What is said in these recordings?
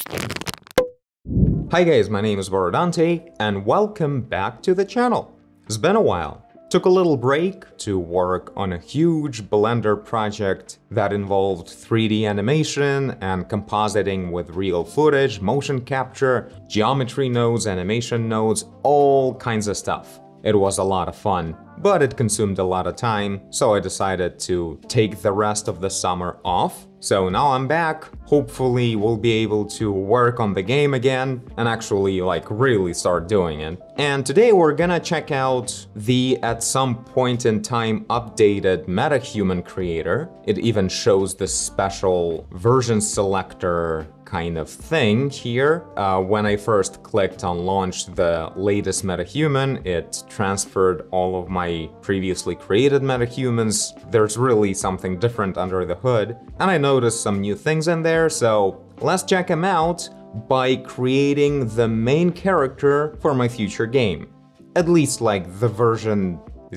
Hi guys, my name is Borodante, and welcome back to the channel. It's been a while. Took a little break to work on a huge Blender project that involved 3D animation and compositing with real footage, motion capture, geometry nodes, animation nodes, all kinds of stuff. It was a lot of fun, but it consumed a lot of time, so I decided to take the rest of the summer off. So now I'm back. Hopefully we'll be able to work on the game again and actually really start doing it. And today we're gonna check out the at some point in time updated MetaHuman creator. It even shows the special version selector kind of thing here. When I first clicked on launch the latest MetaHuman, it transferred all of my previously created MetaHumans. There's really something different under the hood, and I noticed some new things in there, so let's check them out by creating the main character for my future game. At least like the version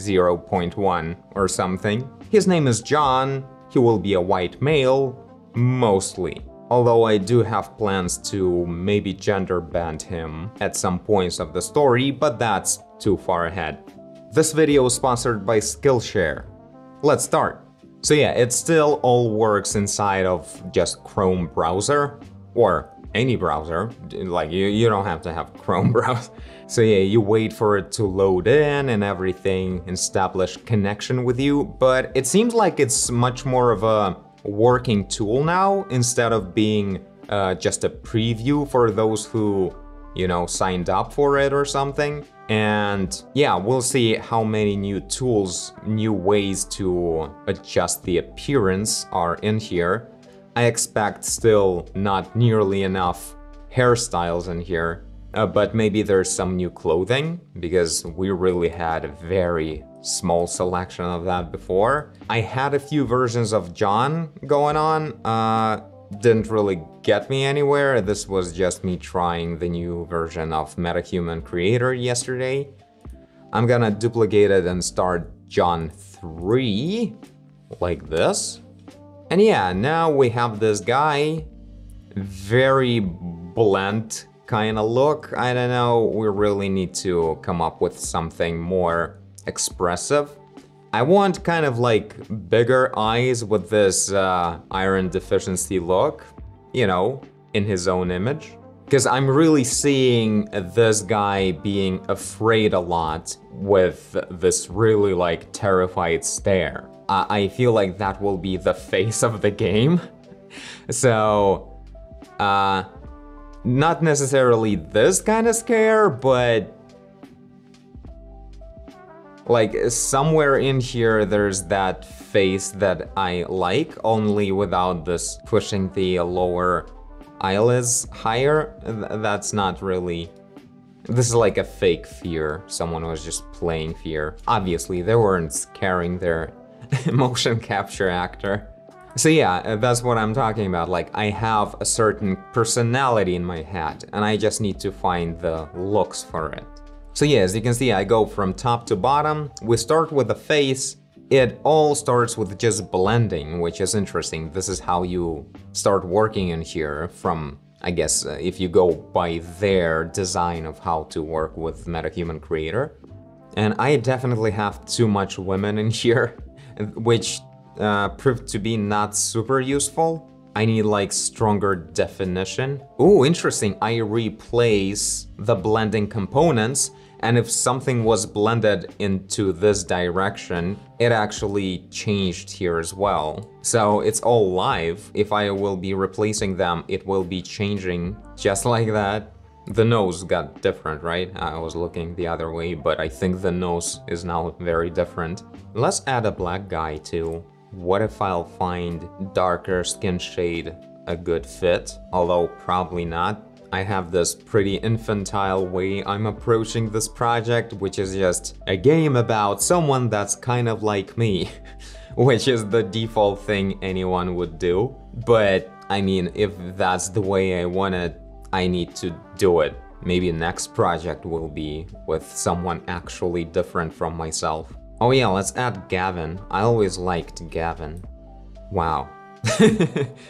0.1 or something. His name is John. He will be a white male, mostly. Although I do have plans to maybe gender bend him at some points of the story, but that's too far ahead. This video is sponsored by Skillshare. Let's start. So yeah, it still all works inside of just Chrome browser, or any browser. Like you don't have to have Chrome browser. So yeah, you wait for it to load in and everything, establish connection with you, but it seems like it's much more of a working tool now instead of being just a preview for those who, you know, signed up for it or something. And yeah, we'll see how many new tools, new ways to adjust the appearance are in here. I expect still not nearly enough hairstyles in here, but maybe there's some new clothing, because we really had a very small selection of that before. I had a few versions of John going on, didn't really get me anywhere. This was just me trying the new version of MetaHuman Creator yesterday. I'm gonna duplicate it and start John 3, like this. And yeah, now we have this guy, very blunt kind of look. I don't know, we really need to come up with something more expressive. I want kind of like bigger eyes with this iron deficiency look, you know, in his own image. Because I'm really seeing this guy being afraid a lot with this really like terrified stare. I feel like that will be the face of the game. So, not necessarily this kind of scare, but like somewhere in here there's that face that I like, only without this pushing the lower eyelids higher. That's not really... This is like a fake fear. Someone was just playing fear. Obviously, they weren't scaring their motion capture actor. So yeah, that's what I'm talking about. Like, I have a certain personality in my head, and I just need to find the looks for it. So yeah, as you can see, I go from top to bottom. We start with the face. It all starts with just blending, which is interesting. This is how you start working in here from, I guess, if you go by their design of how to work with MetaHuman Creator. And I definitely have too much women in here, which proved to be not super useful. I need like stronger definition. Ooh, interesting. I replace the blending components, and if something was blended into this direction, it actually changed here as well. So it's all live. If I will be replacing them, it will be changing just like that. The nose got different, right? I was looking the other way, but I think the nose is now very different. Let's add a black guy too. What if I'll find darker skin shade a good fit? Although probably not. I have this pretty infantile way I'm approaching this project, which is just a game about someone that's kind of like me, which is the default thing anyone would do. But I mean, if that's the way I want it, I need to do it. Maybe next project will be with someone actually different from myself. Oh yeah, let's add Gavin. I always liked Gavin. Wow.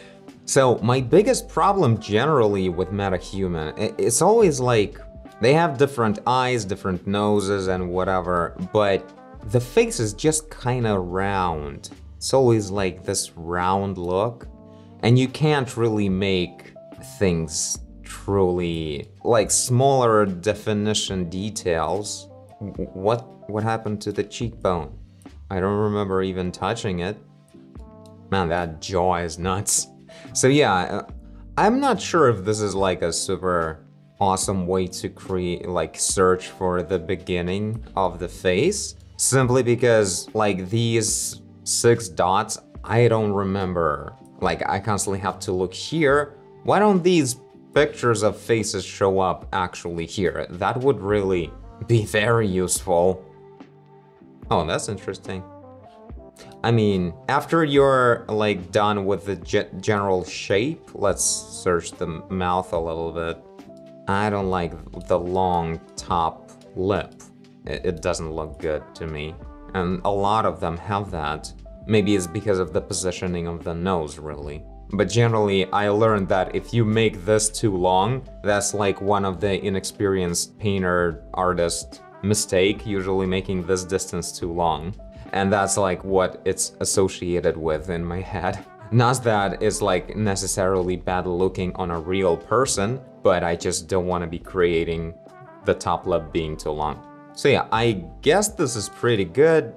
So my biggest problem generally with MetaHuman, it's always like they have different eyes, different noses and whatever, but the face is just kind of round. It's always like this round look, and you can't really make things truly like smaller definition details. What happened to the cheekbone? I don't remember even touching it. Man, that jaw is nuts. So yeah, I'm not sure if this is like a super awesome way to create, like search for the beginning of the face, simply because like these 6 dots, I don't remember. Like I constantly have to look here. Why don't these pictures of faces show up actually here? That would really be very useful. Oh, that's interesting. I mean, after you're like done with the general shape, let's search the mouth a little bit. I don't like the long top lip. It doesn't look good to me. And a lot of them have that. Maybe it's because of the positioning of the nose, really. But generally, I learned that if you make this too long, that's like one of the inexperienced painter artist mistake, usually making this distance too long. And that's like what it's associated with in my head. Not that it's like necessarily bad looking on a real person, but I just don't want to be creating the top lip being too long. So yeah, I guess this is pretty good.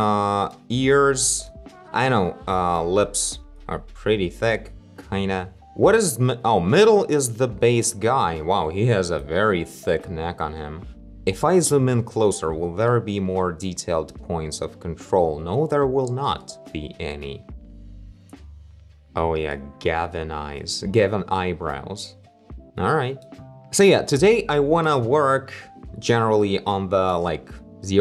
Ears, I know, lips are pretty thick, kinda. What is, oh, middle is the base guy. Wow, he has a very thick neck on him. If I zoom in closer, will there be more detailed points of control? No, there will not be any. Oh yeah, Gavin eyes, Gavin eyebrows. All right. So yeah, today I wanna work generally on the like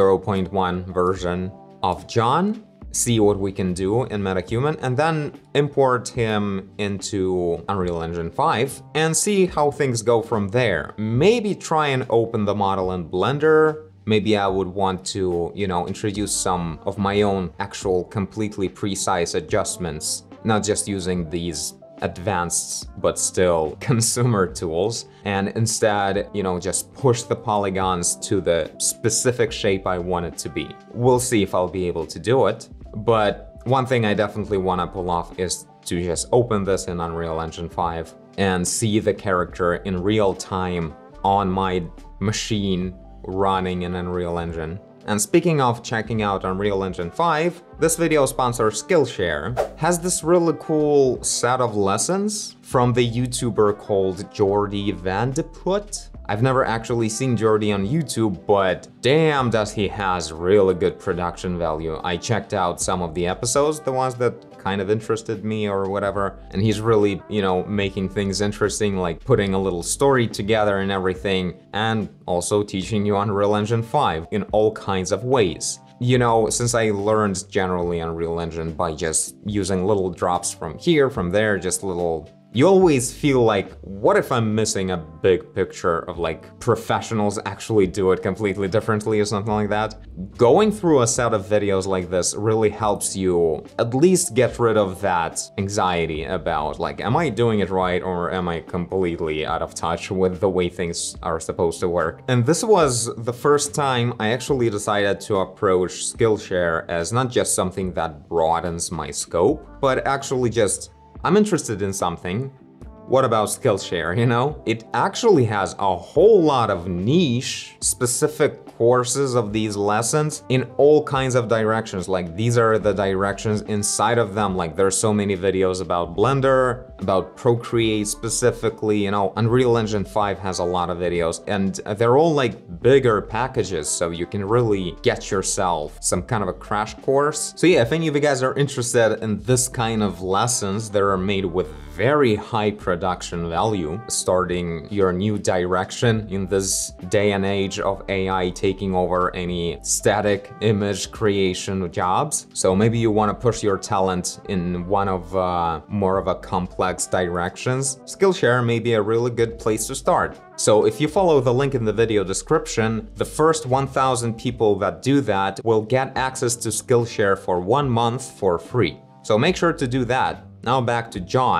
0.1 version of John, see what we can do in MetaHuman, and then import him into Unreal Engine 5 and see how things go from there. Maybe try and open the model in Blender. Maybe I would want to, you know, introduce some of my own actual completely precise adjustments, not just using these advanced but still consumer tools, and instead, you know, just push the polygons to the specific shape I want it to be. We'll see if I'll be able to do it, but one thing I definitely want to pull off is to just open this in Unreal Engine 5 and see the character in real time on my machine running in Unreal Engine. And speaking of checking out Unreal Engine 5, this video sponsor Skillshare has this really cool set of lessons from the YouTuber called Jordy Vandeput. I've never actually seen Jordy on YouTube, but damn does he has really good production value. I checked out some of the episodes, the ones that kind of interested me or whatever, and he's really, you know, making things interesting, like putting a little story together and everything, and also teaching you Unreal Engine 5 in all kinds of ways. You know, since I learned generally Unreal Engine by just using little drops from here, from there, just little... You always feel like, what if I'm missing a big picture of like professionals actually do it completely differently or something like that? Going through a set of videos like this really helps you at least get rid of that anxiety about like, am I doing it right or am I completely out of touch with the way things are supposed to work? And this was the first time I actually decided to approach Skillshare as not just something that broadens my scope, but actually just I'm interested in something. What about Skillshare, you know? It actually has a whole lot of niche, specific courses of these lessons in all kinds of directions. Like these are the directions inside of them. Like there's so many videos about Blender, about Procreate specifically, you know, Unreal Engine 5 has a lot of videos and they're all like bigger packages. So you can really get yourself some kind of a crash course. So yeah, if any of you guys are interested in this kind of lessons that are made with very high production value, starting your new direction in this day and age of AI taking over any static image creation jobs. So maybe you want to push your talent in one of more of a complex directions. Skillshare may be a really good place to start. So if you follow the link in the video description, the first 1,000 people that do that will get access to Skillshare for 1 month for free. So make sure to do that. Now back to John.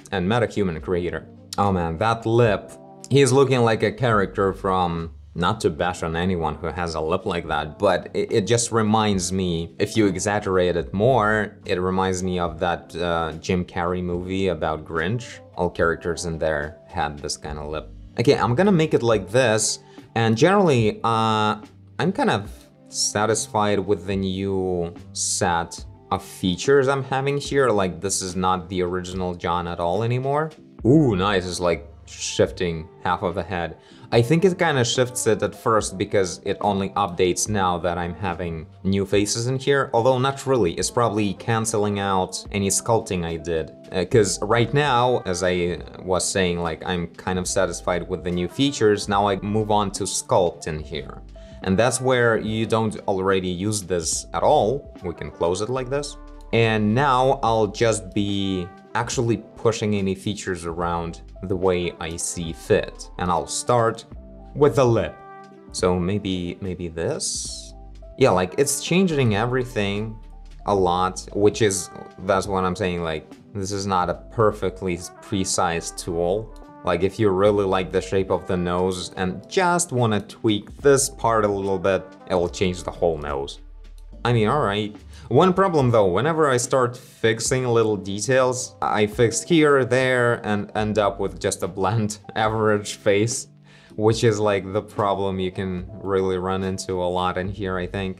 and MetaHuman creator. Oh man, that lip. He's looking like a character from, not to bash on anyone who has a lip like that, but it just reminds me, if you exaggerate it more, it reminds me of that Jim Carrey movie about Grinch. All characters in there had this kind of lip. Okay, I'm gonna make it like this, and generally, I'm kind of satisfied with the new set of features I'm having here. Like, this is not the original John at all anymore. Ooh, nice, it's like shifting half of the head. I think it kind of shifts it at first because it only updates now that I'm having new faces in here, although not really, it's probably canceling out any sculpting I did. Because right now, as I was saying, like, I'm kind of satisfied with the new features, now I move on to sculpt in here. And that's where you don't already use this at all. We can close it like this. And now I'll just be actually pushing any features around the way I see fit. And I'll start with the lip. So maybe this? Yeah, like it's changing everything a lot, that's what I'm saying, like, this is not a perfectly precise tool. Like, if you really like the shape of the nose and just want to tweak this part a little bit, it will change the whole nose. I mean, alright. One problem though, whenever I start fixing little details, I fix here, there, and end up with just a bland average face, which is like the problem you can really run into a lot in here, I think.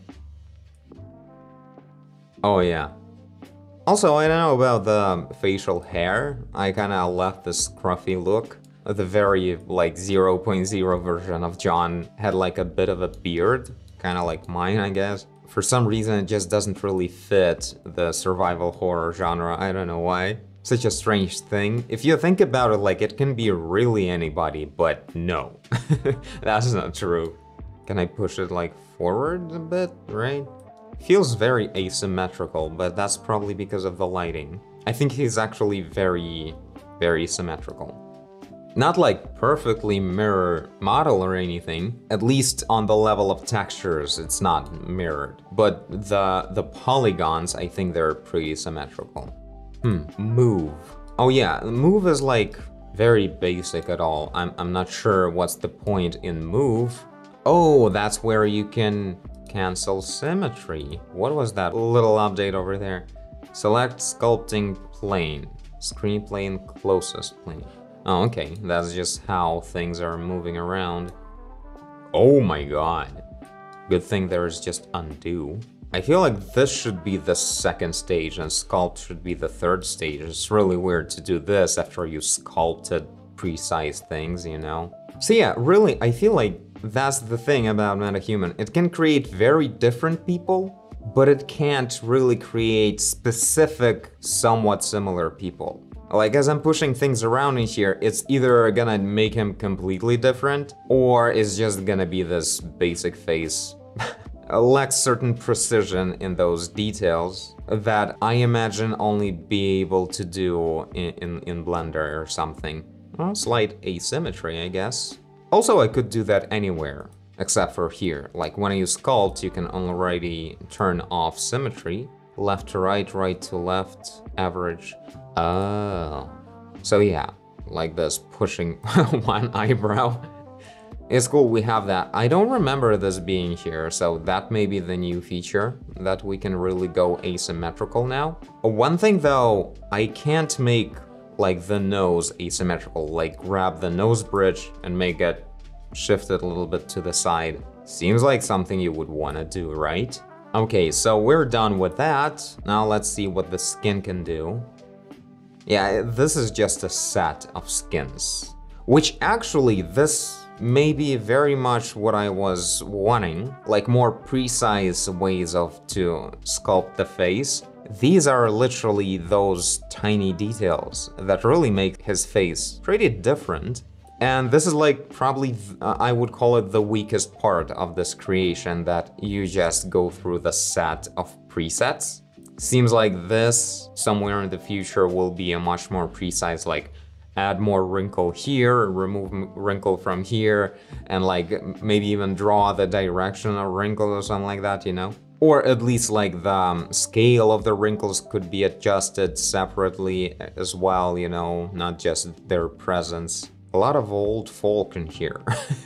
Oh yeah. Also, I don't know about the facial hair. I kinda left this scruffy look. The very, like, 0.0 version of John had like a bit of a beard, kinda like mine, I guess. For some reason, it just doesn't really fit the survival horror genre, I don't know why. Such a strange thing. If you think about it, like, it can be really anybody, but no. That's not true. Can I push it, like, forward a bit, right? Feels very asymmetrical, but that's probably because of the lighting. I think he's actually very, very symmetrical. Not like perfectly mirror model or anything, at least on the level of textures it's not mirrored. But the polygons, I think they're pretty symmetrical. Move. Oh yeah, move is like very basic at all. I'm not sure what's the point in move. Oh, that's where you can cancel symmetry. What was that little update over there? Select sculpting plane. Screen plane closest plane. Oh, okay, that's just how things are moving around. Oh my god. Good thing there's just undo. I feel like this should be the second stage and sculpt should be the third stage. It's really weird to do this after you sculpted precise things, you know? So yeah, really, I feel like that's the thing about MetaHuman. It can create very different people, but it can't really create specific, somewhat similar people. Like, as I'm pushing things around in here, it's either gonna make him completely different, or it's just gonna be this basic face. Lacks certain precision in those details that I imagine only be able to do in Blender or something. Well, slight asymmetry, I guess. Also, I could do that anywhere, except for here. Like, when you sculpt, you can already turn off symmetry. Left to right, right to left, average. Oh. So yeah, like this, pushing one eyebrow. It's cool, we have that. I don't remember this being here, so that may be the new feature, that we can really go asymmetrical now. One thing though, I can't make like the nose asymmetrical, like grab the nose bridge and make it shifted a little bit to the side. Seems like something you would want to do, right? Okay, so we're done with that. Now let's see what the skin can do. Yeah, this is just a set of skins, which actually this may be very much what I was wanting, like more precise ways to sculpt the face. These are literally those tiny details that really make his face pretty different. And this is like probably, I would call it the weakest part of this creation, that you just go through the set of presets. Seems like this, somewhere in the future, will be a much more precise, like, add more wrinkle here, remove wrinkle from here, and like maybe even draw the direction of wrinkle or something like that, you know? Or at least like the scale of the wrinkles could be adjusted separately as well, you know, not just their presence. A lot of old folk in here.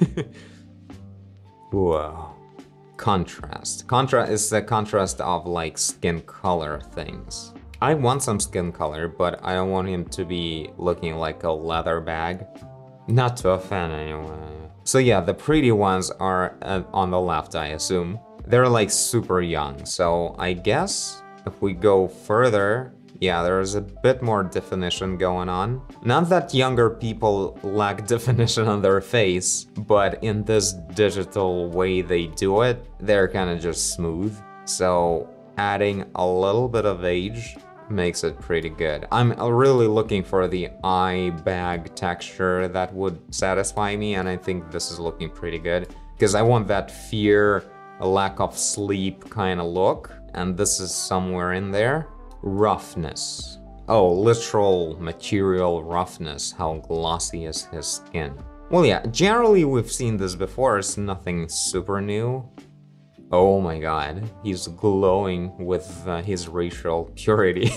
Whoa. Contrast. Contrast is the contrast of like skin color things. I want some skin color, but I don't want him to be looking like a leather bag. Not to offend anyone. So yeah, the pretty ones are on the left, I assume. They're like super young, so I guess if we go further, yeah, there's a bit more definition going on. Not that younger people lack definition on their face, but in this digital way they do it, they're kind of just smooth. So adding a little bit of age makes it pretty good. I'm really looking for the eye bag texture that would satisfy me, and I think this is looking pretty good because I want that fear, a lack of sleep kind of look, and this is somewhere in there. Roughness. Oh, literal material roughness. How glossy is his skin? Well, yeah, generally we've seen this before. It's nothing super new. Oh my god, he's glowing with his racial purity.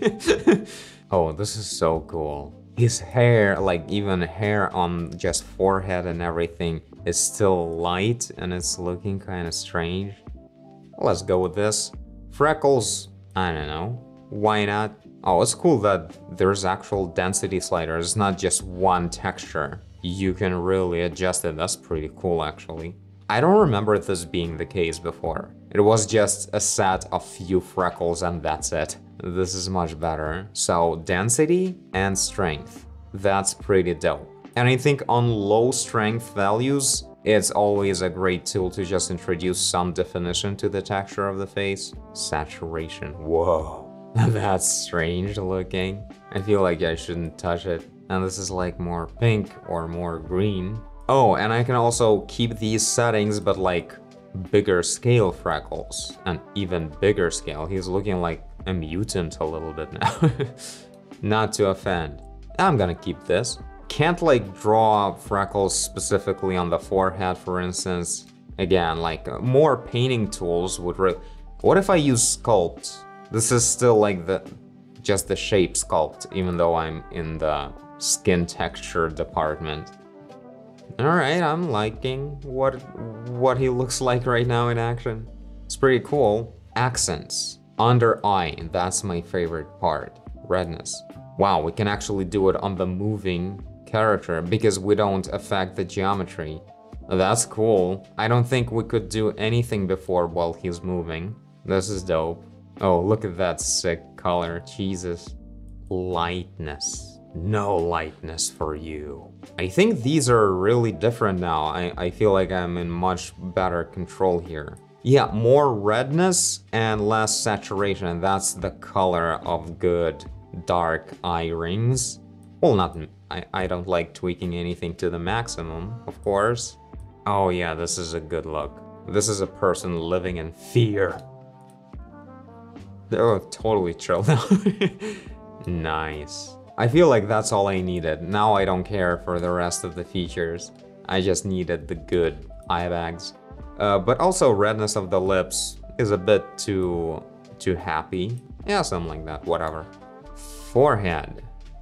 Oh, this is so cool. His hair, like even hair on just forehead and everything, is still light and it's looking kind of strange. Let's go with this. Freckles, I don't know. Why not? Oh, it's cool that there's actual density sliders. It's not just one texture. You can really adjust it. That's pretty cool, actually. I don't remember this being the case before. It was just a set of few freckles and that's it. This is much better. So density and strength. That's pretty dope. And I think on low strength values, it's always a great tool to just introduce some definition to the texture of the face. Saturation. Whoa. That's strange looking. I feel like I shouldn't touch it. And this is like more pink or more green. Oh, and I can also keep these settings, but like bigger scale freckles. And even bigger scale. He's looking like a mutant a little bit now. Not to offend. I'm gonna keep this. Can't like draw freckles specifically on the forehead, for instance. Again, like more painting tools would really... What if I use sculpt? This is still like just the shape sculpt, even though I'm in the skin texture department. Alright, I'm liking what he looks like right now in action. It's pretty cool. Accents. Under eye, that's my favorite part. Redness. Wow, we can actually do it on the moving character because we don't affect the geometry. That's cool. I don't think we could do anything before while he's moving. This is dope. Oh, look at that sick color, Jesus. Lightness. No lightness for you. I think these are really different now. I feel like I'm in much better control here. Yeah, more redness and less saturation, and that's the color of good dark eye rings. Well, not, I don't like tweaking anything to the maximum, of course. Oh yeah, this is a good look. This is a person living in fear. Oh, totally chill now. Nice. I feel like that's all I needed. Now I don't care for the rest of the features. I just needed the good eye bags. But also redness of the lips is a bit too happy. Yeah, something like that, whatever. Forehead.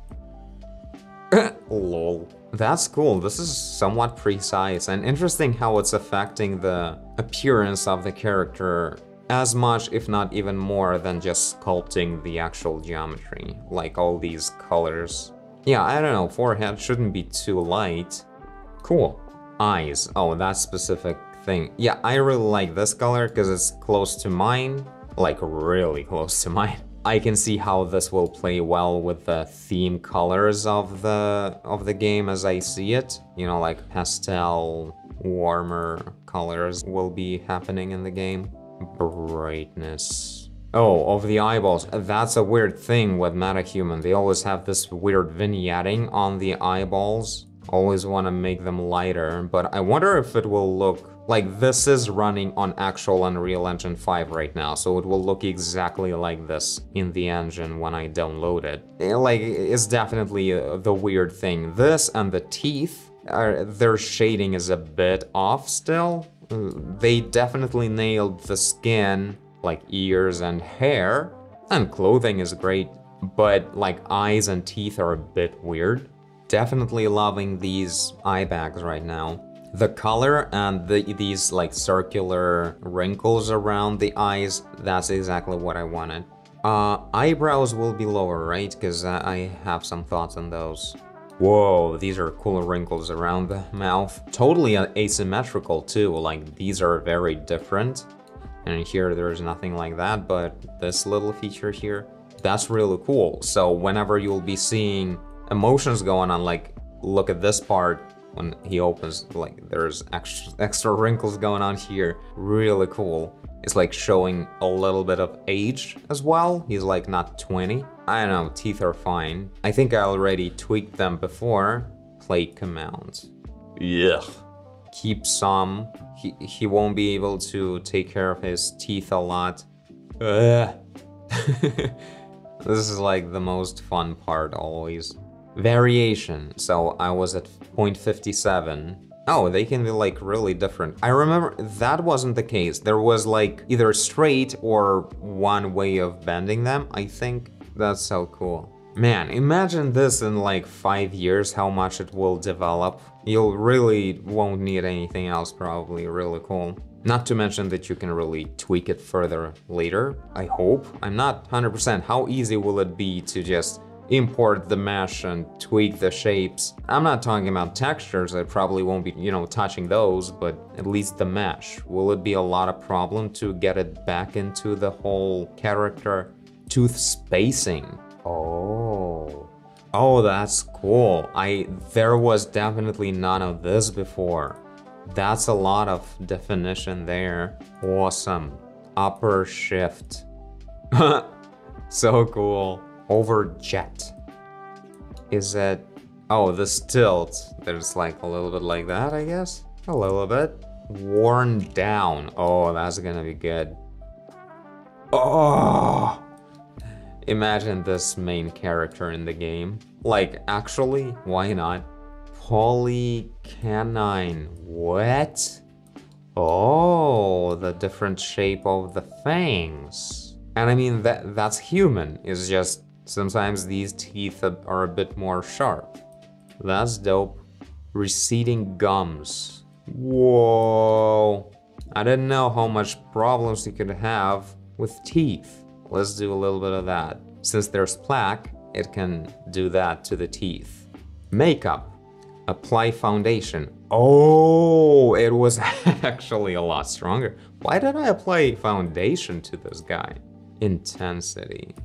Lol. That's cool. This is somewhat precise and interesting how it's affecting the appearance of the character as much, if not even more, than just sculpting the actual geometry, like all these colors. Yeah, I don't know, forehead shouldn't be too light. Cool. Eyes. Oh, that specific thing. Yeah, I really like this color because it's close to mine, like really close to mine. I can see how this will play well with the theme colors of the game as I see it. You know, like pastel, warmer colors will be happening in the game. Brightness. Oh, of the eyeballs. That's a weird thing with MetaHuman. They always have this weird vignetting on the eyeballs. Always want to make them lighter, but I wonder if it will look like this is running on actual Unreal Engine 5 right now, so it will look exactly like this in the engine when I download it. Like, it's definitely the weird thing. This and the teeth, their shading is a bit off still. They definitely nailed the skin like ears and hair, and clothing is great, but like eyes and teeth are a bit weird. Definitely loving these eye bags right now. The color and these like circular wrinkles around the eyes, that's exactly what I wanted. Eyebrows will be lower, right? Because I have some thoughts on those. Whoa, these are cool wrinkles around the mouth. Totally asymmetrical too, like these are very different. And here there's nothing like that, but this little feature here, that's really cool. So whenever you'll be seeing emotions going on, like look at this part, when he opens, like there's extra wrinkles going on here, really cool. It's like showing a little bit of age as well. He's like not 20. I don't know, teeth are fine. I think I already tweaked them before. Play commands. Yuck. Keep some. He won't be able to take care of his teeth a lot. This is like the most fun part always. Variation. So I was at 0.57. Oh, they can be like really different. I remember that wasn't the case. There was like either straight or one way of bending them, I think. That's so cool. Man, imagine this in like 5 years, how much it will develop. You'll really won't need anything else, probably. Really cool. Not to mention that you can really tweak it further later, I hope. I'm not 100%. How easy will it be to just import the mesh and tweak the shapes? I'm not talking about textures, I probably won't be, touching those, but at least the mesh. Will it be a lot of problem to get it back into the whole character? Tooth spacing. Oh, that's cool. There was definitely none of this before. That's a lot of definition there. Awesome. Upper shift. So cool. Overjet. Is it... Oh, this tilt. There's like a little bit like that, I guess? A little bit. Worn down. Oh, that's gonna be good. Oh! Imagine this main character in the game. Like, actually, why not? Polycanine. What? Oh, the different shape of the fangs. And I mean, that's human. It's just sometimes these teeth are a bit more sharp. That's dope. Receding gums. Whoa. I didn't know how much problems you could have with teeth. Let's do a little bit of that. Since there's plaque, it can do that to the teeth. Makeup. Apply foundation. Oh, it was actually a lot stronger. Why did I apply foundation to this guy? Intensity.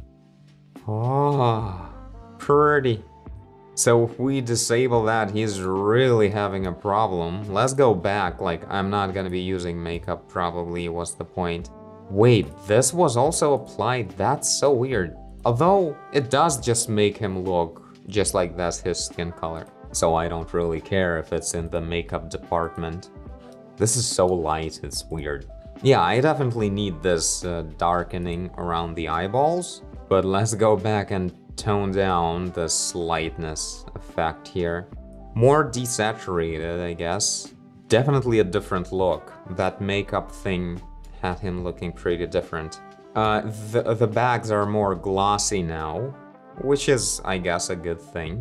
Oh, pretty. So if we disable that, he's really having a problem. Let's go back, like I'm not gonna be using makeup probably, what's the point? Wait, this was also applied? That's so weird. Although, it does just make him look just like that's his skin color. So I don't really care if it's in the makeup department. This is so light, it's weird. Yeah, I definitely need this darkening around the eyeballs. But let's go back and tone down the lightness effect here. More desaturated, I guess. Definitely a different look. That makeup thing had him looking pretty different. The bags are more glossy now, which is, I guess, a good thing.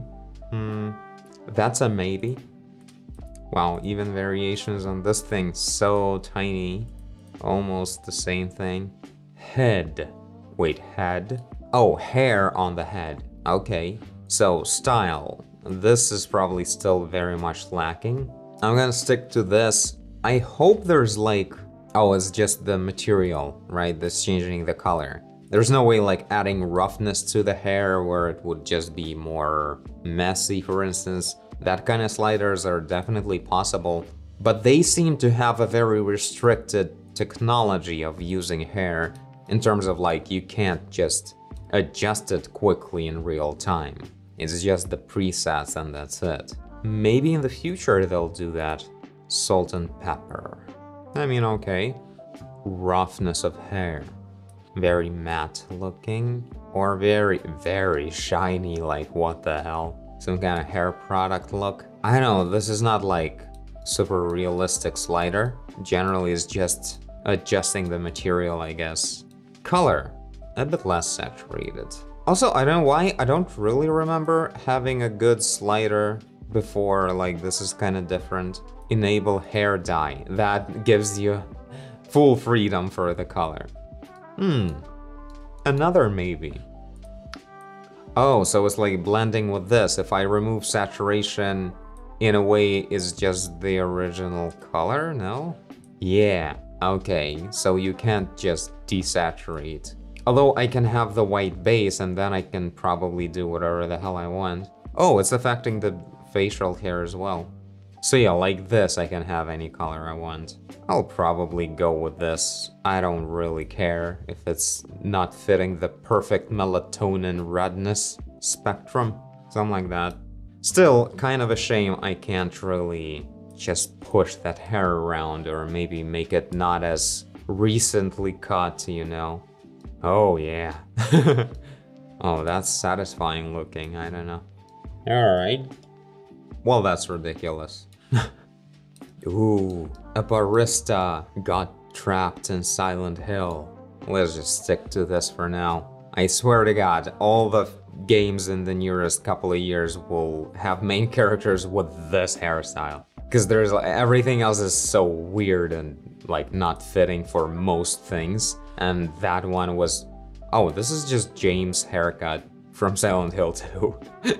That's a maybe. Wow, even variations on this thing, so tiny. Almost the same thing. Head. Wait, head? Oh, hair on the head. Okay. So, style. This is probably still very much lacking. I'm gonna stick to this. I hope there's like... Oh, it's just the material, right? That's changing the color. There's no way like adding roughness to the hair where it would just be more messy, for instance. That kind of sliders are definitely possible, but they seem to have a very restricted technology of using hair in terms of like you can't just adjust it quickly in real time. It's just the presets and that's it. Maybe in the future they'll do that. Salt and pepper. I mean, okay. Roughness of hair. Very matte looking. Or very, very shiny, like what the hell? Some kind of hair product look. I know, this is not like super realistic slider. Generally it's just adjusting the material, I guess. Color, a bit less saturated. Also, I don't know why, I don't really remember having a good slider before, like this is kind of different. Enable hair dye, that gives you full freedom for the color. Another maybe. Oh, so it's like blending with this. If I remove saturation, in a way, is just the original color, no? Yeah, okay, so you can't just desaturate. Although I can have the white base and then I can probably do whatever the hell I want. Oh, it's affecting the facial hair as well. So yeah, like this, I can have any color I want. I'll probably go with this. I don't really care if it's not fitting the perfect melatonin redness spectrum, something like that. Still, kind of a shame I can't really just push that hair around or maybe make it not as recently cut, you know? Oh yeah. Oh, that's satisfying looking, I don't know. Alright. Well, that's ridiculous. Ooh, a barista got trapped in Silent Hill. Let's just stick to this for now. I swear to God, all the games in the nearest couple of years will have main characters with this hairstyle. Because there's everything else is so weird and like not fitting for most things. And that one was, oh, this is just James' haircut from Silent Hill 2.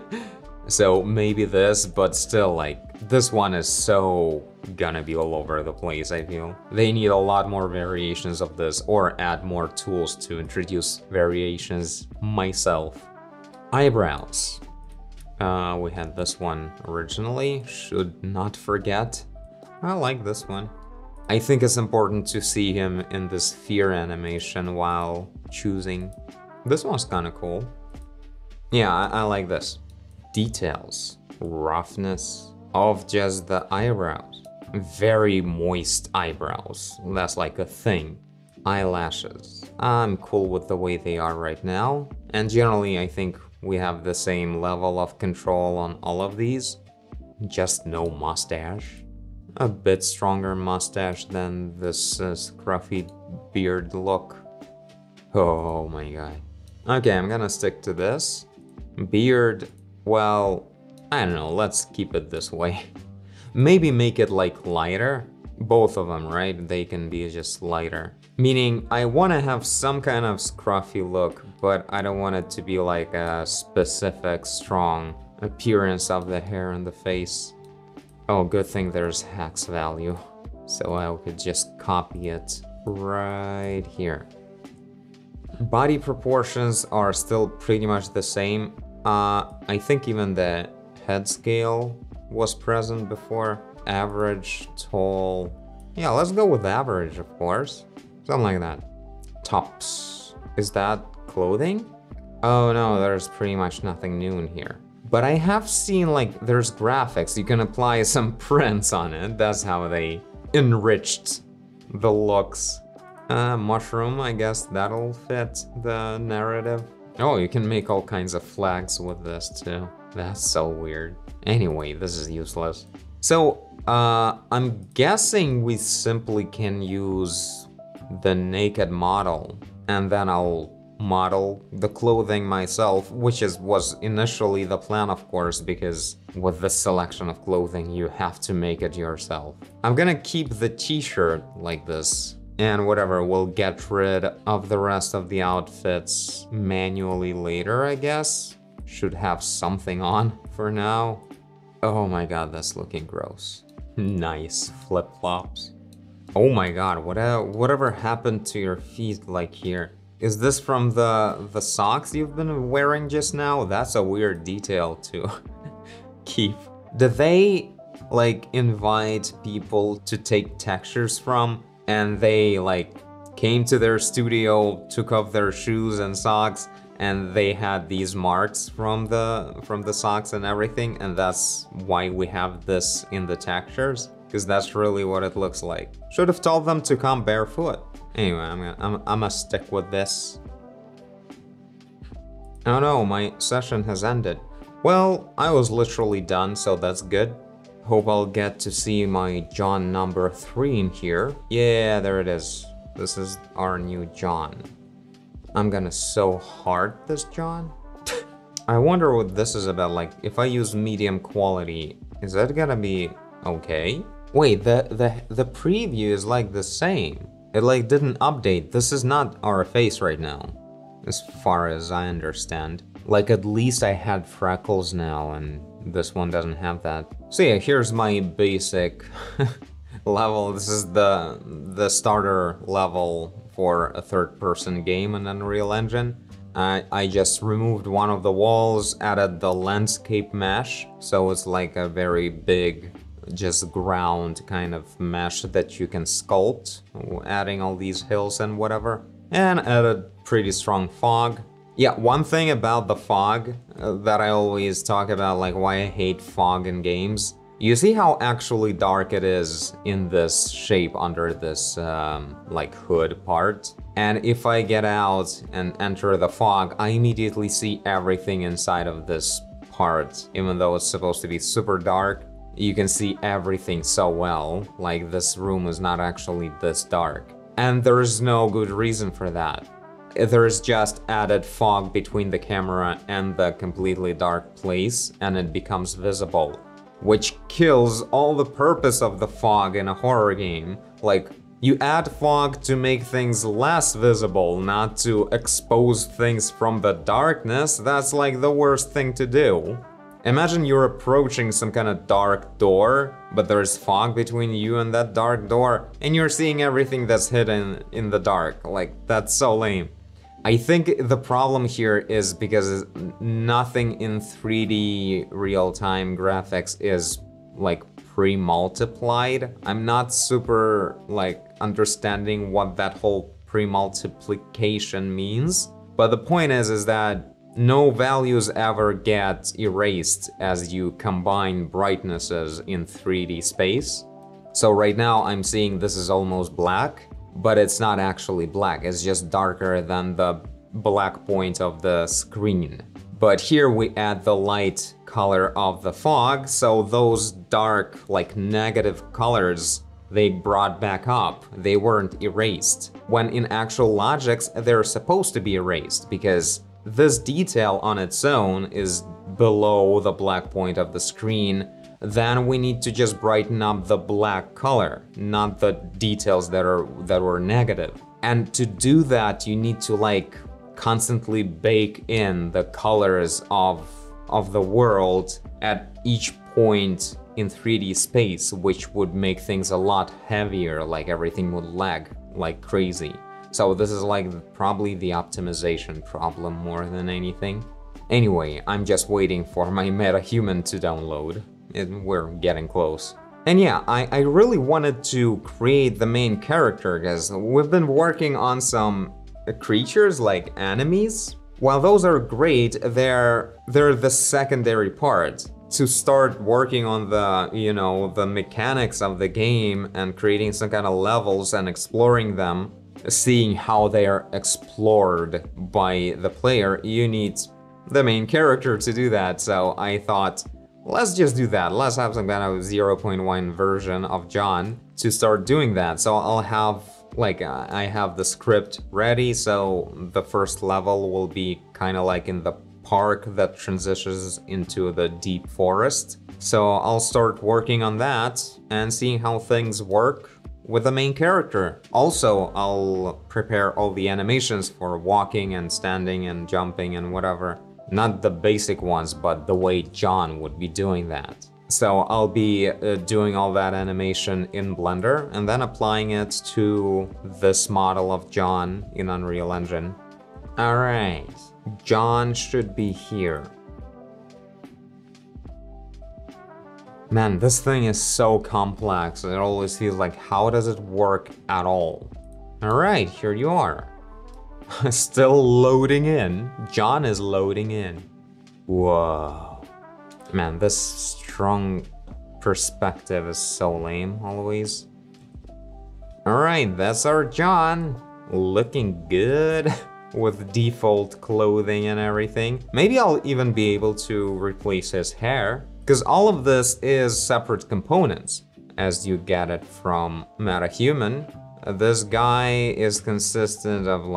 So maybe this, but still, like, this one is so gonna be all over the place, I feel. They need a lot more variations of this, or add more tools to introduce variations myself. Eyebrows. We had this one originally, should not forget. I like this one. I think it's important to see him in this fear animation while choosing. This one's kinda cool. Yeah, I like this. Details, roughness of just the eyebrows. Very moist eyebrows, that's like a thing. Eyelashes, I'm cool with the way they are right now. And generally I think we have the same level of control on all of these. Just no mustache. A bit stronger mustache than this scruffy beard look. Oh my god. Okay, I'm gonna stick to this. Beard, well, I don't know, let's keep it this way. Maybe make it like lighter. Both of them, right? They can be just lighter. Meaning, I want to have some kind of scruffy look, but I don't want it to be like a specific, strong appearance of the hair and the face. Oh, good thing there's hex value, so I could just copy it right here. Body proportions are still pretty much the same. I think even the head scale was present before. Average, tall. Yeah, let's go with average, of course. Something like that. Tops. Is that clothing? Oh no, there's pretty much nothing new in here. But I have seen, like, there's graphics. You can apply some prints on it. That's how they enriched the looks. Mushroom, I guess that'll fit the narrative. Oh, you can make all kinds of flags with this too. That's so weird. Anyway, this is useless. So, I'm guessing we simply can use the naked model, and then I'll model the clothing myself, which was initially the plan, of course, because with this selection of clothing, you have to make it yourself. I'm gonna keep the t-shirt like this, and whatever, we'll get rid of the rest of the outfits manually later, I guess. Should have something on for now. Oh my god, that's looking gross. Nice flip-flops. Oh my god, whatever happened to your feet like here? Is this from the socks you've been wearing just now? That's a weird detail to keep. Did they like invite people to take textures from, and they like came to their studio, took off their shoes and socks, and they had these marks from the socks and everything, and that's why we have this in the textures? Because that's really what it looks like. Should have told them to come barefoot. Anyway, I'm gonna stick with this. Oh no, my session has ended. Well, I was literally done, so that's good. Hope I'll get to see my John number 3 in here. Yeah, there it is. This is our new John. I'm gonna so hard this John. I wonder what this is about, like, if I use medium quality, is that gonna be okay? Wait, the preview is like the same. It like didn't update. This is not our face right now, as far as I understand. Like, at least I had freckles now, and this one doesn't have that. So yeah, here's my basic level. This is the starter level for a third-person game in Unreal Engine. I just removed one of the walls, added the landscape mesh, so it's like a very big, just ground kind of mesh that you can sculpt, adding all these hills and whatever. And added pretty strong fog. Yeah, one thing about the fog that I always talk about, like why I hate fog in games. You see how actually dark it is in this shape under this like hood part? And if I get out and enter the fog, I immediately see everything inside of this part. Even though it's supposed to be super dark, you can see everything so well. Like, this room is not actually this dark. And there's no good reason for that. There's just added fog between the camera and the completely dark place, and it becomes visible, which kills all the purpose of the fog in a horror game. Like, you add fog to make things less visible, not to expose things from the darkness. That's like the worst thing to do. Imagine you're approaching some kind of dark door, but there's fog between you and that dark door, and you're seeing everything that's hidden in the dark. Like, that's so lame. I think the problem here is because nothing in 3D real-time graphics is like pre-multiplied. I'm not super like understanding what that whole pre-multiplication means, but the point is that no values ever get erased as you combine brightnesses in 3D space. So right now I'm seeing this is almost black, but it's not actually black, it's just darker than the black point of the screen. But here we add the light color of the fog, so those dark, like negative colors, they brought back up. They weren't erased. When in actual logics, they're supposed to be erased, because this detail on its own is below the black point of the screen. Then we need to just brighten up the black color, not the details that were negative. And to do that, you need to like constantly bake in the colors of the world at each point in 3D space, which would make things a lot heavier, like everything would lag like crazy. So this is like probably the optimization problem more than anything. Anyway, I'm just waiting for my MetaHuman to download. We're getting close. And yeah, I really wanted to create the main character, because we've been working on some creatures like enemies. While those are great, they're the secondary part. To start working on the, you know, the mechanics of the game and creating some kind of levels and exploring them, seeing how they are explored by the player, you need the main character to do that. So I thought, let's just do that. Let's have some kind of 0.1 version of John to start doing that. So I'll have, like, I have the script ready, so the first level will be kind of like in the park that transitions into the deep forest. So I'll start working on that and seeing how things work with the main character. Also, I'll prepare all the animations for walking and standing and jumping and whatever. Not the basic ones, but the way John would be doing that. So I'll be doing all that animation in Blender and then applying it to this model of John in Unreal Engine. All right, John should be here. Man, this thing is so complex. It always feels like, how does it work at all? All right, here you are. Still loading in. John is loading in. Whoa. Man, this strong perspective is so lame always. All right, that's our John. Looking good with default clothing and everything. Maybe I'll even be able to replace his hair, because all of this is separate components as you get it from MetaHuman. This guy is consistent of like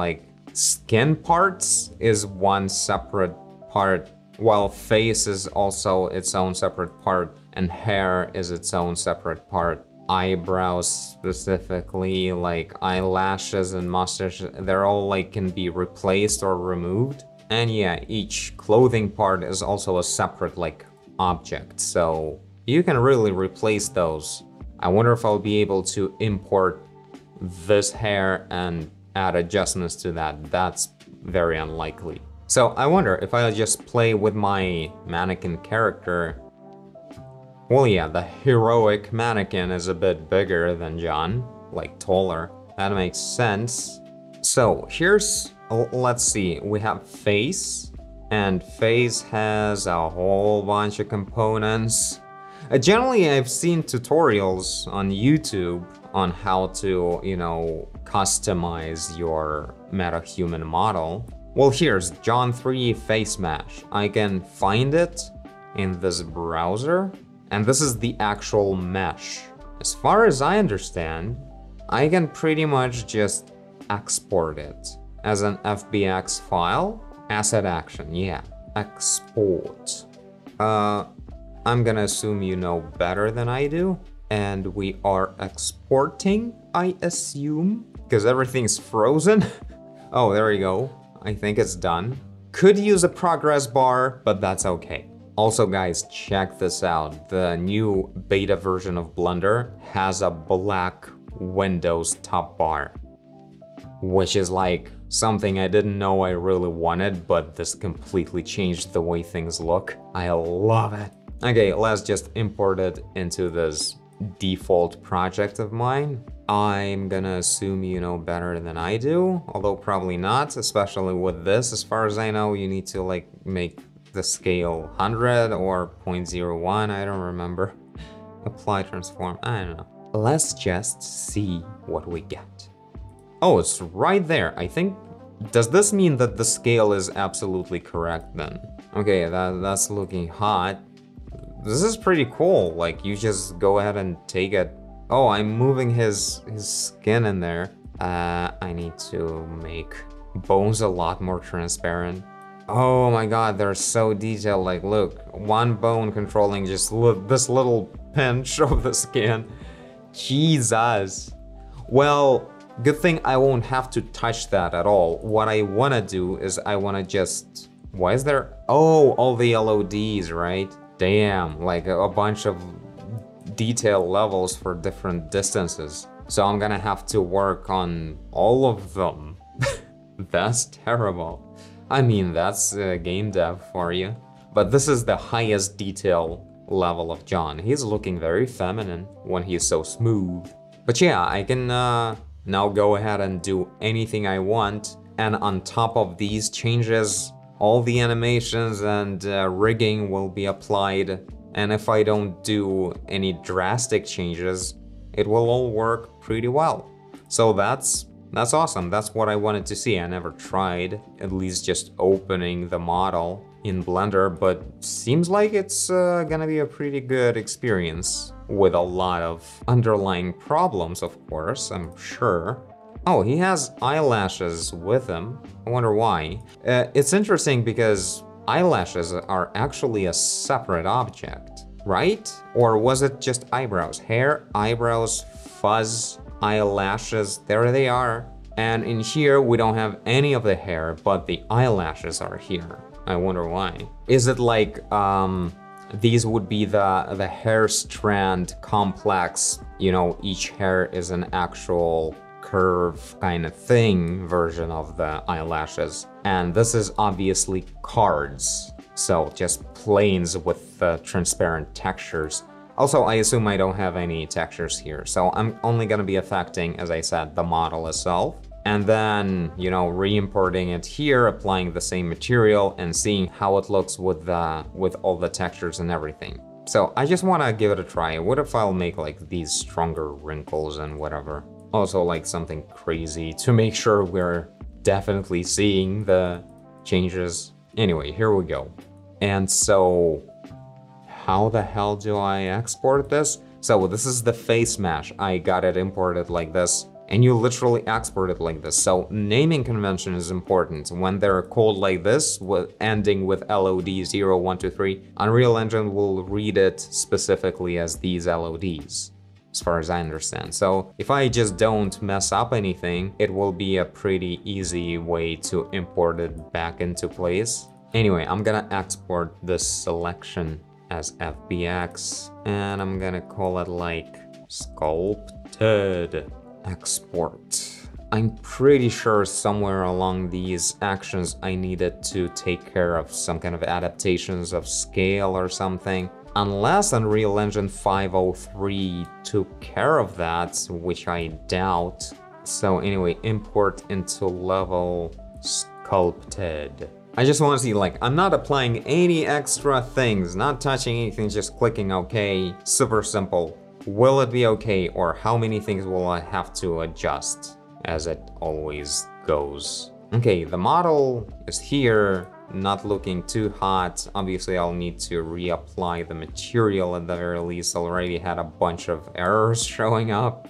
skin parts is one separate part, while face is also its own separate part, and hair is its own separate part. Eyebrows specifically, like eyelashes and mustache, they're all like can be replaced or removed. And yeah, each clothing part is also a separate like object, so you can really replace those. I wonder if I'll be able to import this hair and add adjustments to that. That's very unlikely. So I wonder if I just play with my mannequin character. Well, yeah, the heroic mannequin is a bit bigger than John, like taller. That makes sense. So here's, let's see, we have face, and face has a whole bunch of components. Generally, I've seen tutorials on YouTube on how to, you know, customize your MetaHuman model. Well, here's John 3 Face Mesh. I can find it in this browser, and this is the actual mesh. As far as I understand, I can pretty much just export it as an FBX file. Asset action, yeah, export. I'm gonna assume you know better than I do, and we are exporting, I assume, because everything's frozen. Oh, there you go. I think it's done. Could use a progress bar, but that's okay. Also, guys, check this out. The new beta version of Blender has a black Windows top bar, which is like something I didn't know I really wanted, but this completely changed the way things look. I love it. Okay, let's just import it into this default project of mine. I'm gonna assume you know better than I do, although probably not, especially with this. As far as I know, you need to like make the scale 100 or 0.01, I don't remember. Apply transform, I don't know. Let's just see what we get. Oh, it's right there. I think, does this mean that the scale is absolutely correct then? Okay, that's looking hot. This is pretty cool. Like, you just go ahead and take it. Oh, I'm moving his skin in there. I need to make bones a lot more transparent. Oh my god, they're so detailed. Like, look, one bone controlling just this little pinch of the skin. Jesus. Well, good thing I won't have to touch that at all. What I want to do is I want to just... Why is there... Oh, all the LODs, right? Damn, like a bunch of detail levels for different distances. So I'm gonna have to work on all of them. That's terrible. I mean, that's game dev for you. But this is the highest detail level of John. He's looking very feminine when he's so smooth. But yeah, I can now go ahead and do anything I want. And on top of these changes, all the animations and rigging will be applied. And if I don't do any drastic changes, it will all work pretty well. So that's awesome. That's what I wanted to see. I never tried, at least just opening the model in Blender, but seems like it's gonna be a pretty good experience with a lot of underlying problems, of course, I'm sure. Oh, he has eyelashes with him. I wonder why. It's interesting because eyelashes are actually a separate object, right? Or was it just eyebrows? Hair, eyebrows, fuzz, eyelashes, there they are. And in here, we don't have any of the hair, but the eyelashes are here. I wonder why. Is it like, these would be the hair strand complex, you know, each hair is an actual curve kind of thing version of the eyelashes. And this is obviously cards. So just planes with the transparent textures. Also, I assume I don't have any textures here. So I'm only gonna be affecting, as I said, the model itself. And then, you know, re-importing it here, applying the same material and seeing how it looks with all the textures and everything. So I just wanna give it a try. What if I'll make like these stronger wrinkles and whatever? Also like something crazy to make sure we're definitely seeing the changes. Anyway, here we go. And so, how the hell do I export this? So this is the face mesh. I got it imported like this. and you literally export it like this. So naming convention is important. When they're called like this, ending with LOD 0, 1, 2, 3, Unreal Engine will read it specifically as these LODs, as far as I understand. So if I just don't mess up anything, it will be a pretty easy way to import it back into place. Anyway, I'm gonna export this selection as FBX, and I'm gonna call it like sculpted export. I'm pretty sure somewhere along these actions I needed to take care of some kind of adaptations of scale or something. Unless Unreal Engine 5.03 took care of that, which I doubt. So anyway, import into level sculpted. I just want to see, like, I'm not applying any extra things, not touching anything, just clicking OK. Super simple. Will it be okay, or how many things will I have to adjust, as it always goes? Okay, the model is here, not looking too hot. Obviously, I'll need to reapply the material at the very least. Already had a bunch of errors showing up.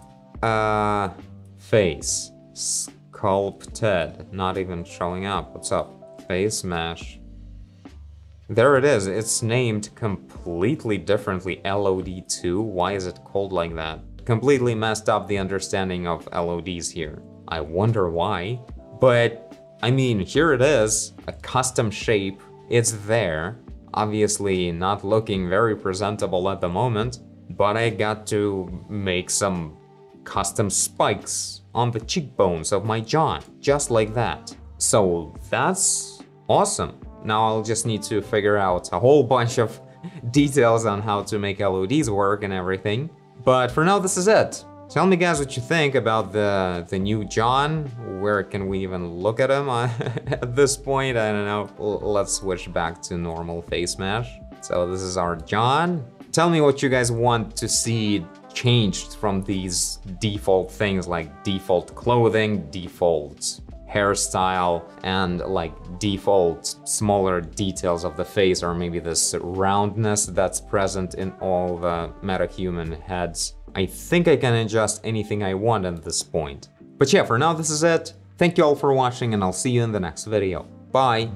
Face. Sculpted. Not even showing up. What's up? Face mesh. There it is. It's named completely differently. LOD2. Why is it called like that? Completely messed up the understanding of LODs here. I wonder why. But, I mean, here it is. A custom shape. It's there. Obviously not looking very presentable at the moment. But I got to make some custom spikes on the cheekbones of my jaw. Just like that. So that's awesome. Now I'll just need to figure out a whole bunch of details on how to make LODs work and everything. But for now, this is it. Tell me guys what you think about the new John. Where can we even look at him at this point? I don't know. Let's switch back to normal face mesh. So this is our John. Tell me what you guys want to see changed from these default things like default clothing, default hairstyle, and like default smaller details of the face, or maybe this roundness that's present in all the metahuman heads. I think I can adjust anything I want at this point. But yeah, for now this is it. Thank you all for watching, and I'll see you in the next video. Bye!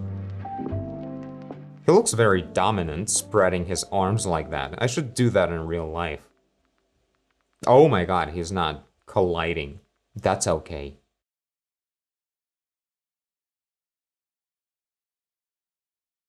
He looks very dominant, spreading his arms like that. I should do that in real life. Oh my god, he's not colliding. That's okay.